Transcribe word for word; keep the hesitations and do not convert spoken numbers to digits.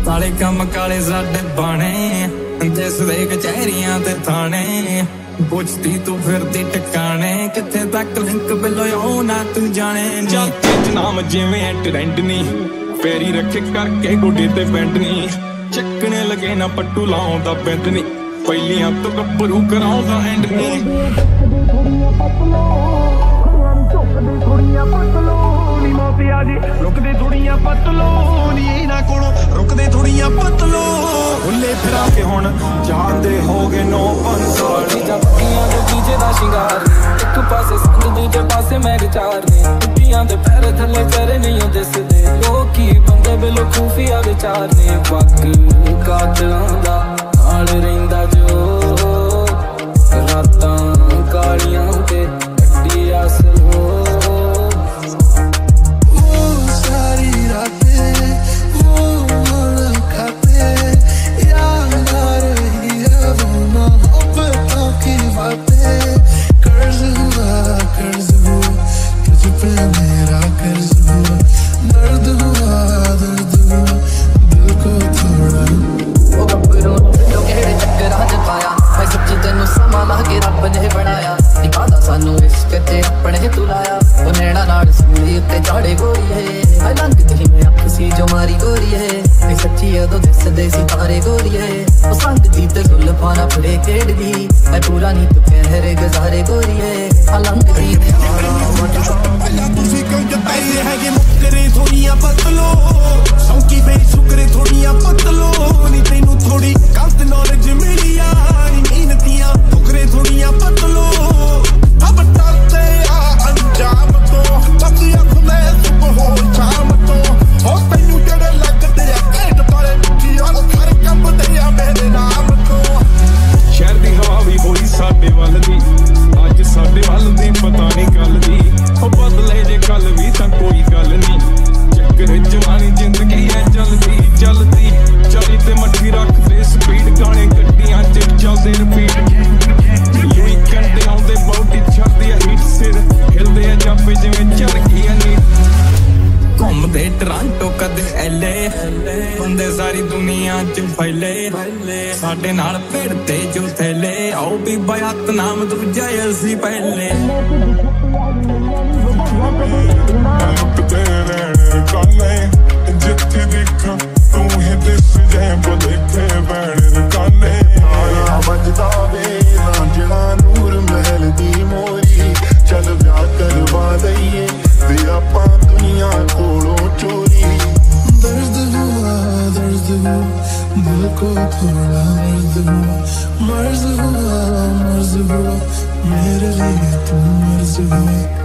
काले कम काले साडे बाणे दिसदे कचहरियां ते थाने पुछदी तू फिरदी टकाने किथे तक लिंक बिलो ना तू जाने चाचे च नाम जिवें ट्रेंड नी पैरी रखे करके गोडे ते बैंड नी चक्कने लगे ना पट्टू लाउंदा बैंड नी पहिलियां तो गब्बरू कराउंदा एंड नी रुकदे थोड़ियां पतलो नी इन्हां कोलों रुकदे थोड़ियां पतलो भुल्ले फिरा के हुण जांदे हो गए नौ पंसाली जप्पियां दे डीजे दा शिंगार एक पासे संग दूजे पासे मैं विचार ने टुट्टियां दे पैर थल्ले चरे नहीं दिसदे लोकी बंदे बिलो खूफिया विचार ने वक कातलां दा नाल रहिंदा जो रातां कालियां ते अड्डी आसलो साडे नाल भिड़ते जो थैले आओ भी बयात नाम दूजा असी पहले जिथे देखा तू ही दिस जाए देखे भैन रकाने बजदा वे रांझणा नूर महल दी मोरी चल ब्याह करवा दईए ते आपां दुनिया कोलों चोरी दर्द हुआ दर्द हुआ दिल को थोड़ा मर्ज हुआ मर्ज हुआ मर्ज हुआ मेरे लिए तू मर्ज हुआ।